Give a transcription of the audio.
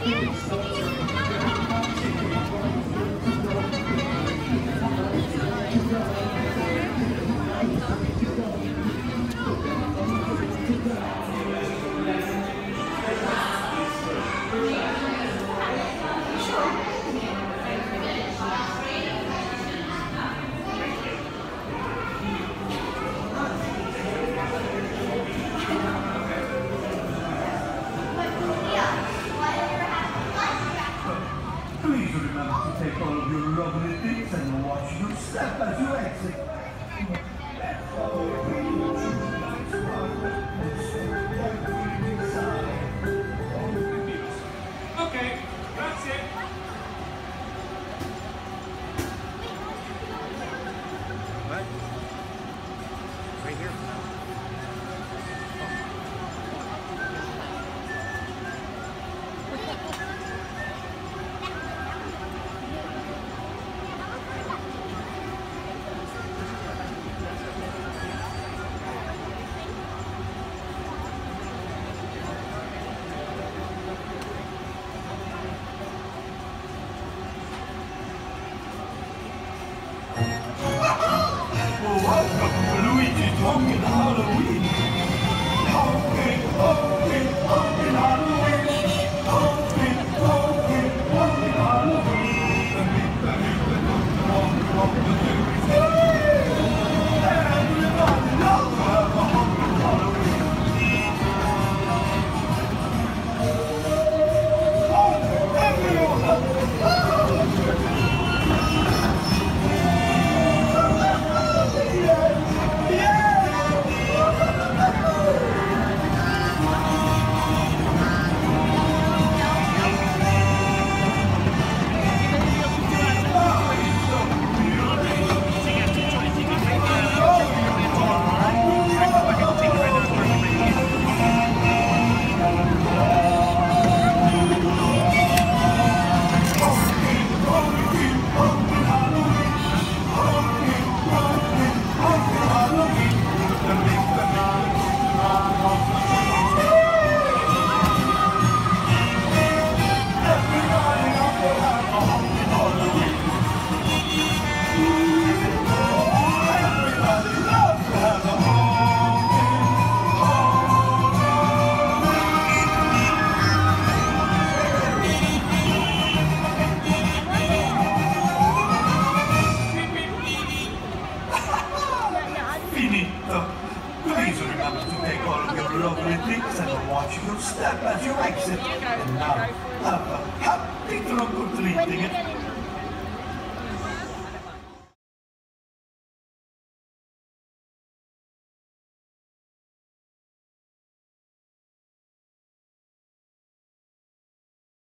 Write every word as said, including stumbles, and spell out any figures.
Please remember to take all of your lovely things and watch your step as you exit. Okay, that's it. What? Right here. Welcome to Luigi's Pumpkin Halloween! Pumpkin, pumpkin, pumpkin Halloween! Pumpkin, pumpkin, pumpkin Halloween! Everybody loves to have a pumpkin Halloween! Oh, everyone! Finito. Please remember to take all of your lovely things and watch your step as you exit. And now, have a happy trunk or treating it.